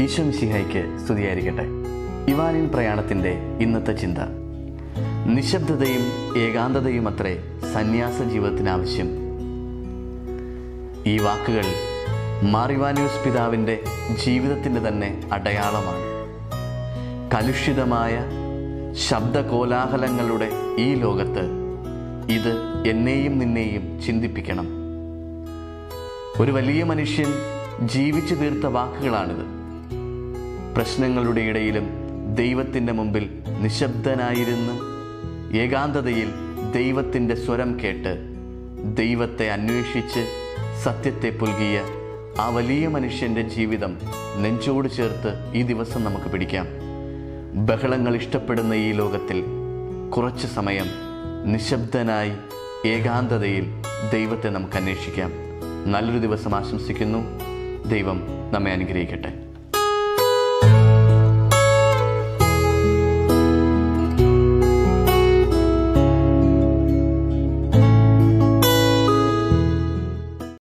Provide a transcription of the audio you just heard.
ഈശോ മിശിഹായ്ക്ക് സ്തുതിയായിരിക്കട്ടെ. ഇവാനിൻ പ്രയാണത്തിൻ്റെ ഇന്നത്തെ ചിന്ത: നിശബ്ദതയും ഏകാന്തതയും അത്രേ സന്യാസ ജീവിതത്തിനാവശ്യം. ഈ വാക്കുകൾ ഇവാനിയോസ് പിതാവിൻ്റെ ജീവിതത്തിൻ്റെ തന്നെ അടയാളമാണ്. കലുഷിതമായ ശബ്ദകോലാഹലങ്ങളുടെ ഈ ലോകത്ത് ഇത് എന്നെയും നിന്നെയും ചിന്തിപ്പിക്കണം. ഒരു വലിയ മനുഷ്യൻ ജീവിച്ചു തീർത്ത വാക്കുകളാണിത്. പ്രശ്നങ്ങളുടെ ഇടയിലും ദൈവത്തിൻ്റെ മുമ്പിൽ നിശബ്ദനായിരുന്ന് ഏകാന്തതയിൽ ദൈവത്തിൻ്റെ സ്വരം കേട്ട് ദൈവത്തെ അന്വേഷിച്ച് സത്യത്തെ പുൽകിയ ആ വലിയ മനുഷ്യൻ്റെ ജീവിതം നെഞ്ചോട് ചേർത്ത് ഈ ദിവസം നമുക്ക് പിടിക്കാം. ബഹളങ്ങൾ ഇഷ്ടപ്പെടുന്ന ഈ ലോകത്തിൽ കുറച്ച് സമയം നിശബ്ദനായി ഏകാന്തതയിൽ ദൈവത്തെ നമുക്ക് അന്വേഷിക്കാം. നല്ലൊരു ദിവസം ആശംസിക്കുന്നു. ദൈവം നമ്മെ അനുഗ്രഹിക്കട്ടെ.